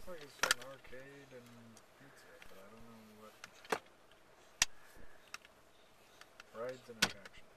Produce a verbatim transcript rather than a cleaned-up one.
looks like it's an arcade and pizza, but I don't know what. Rides and attractions.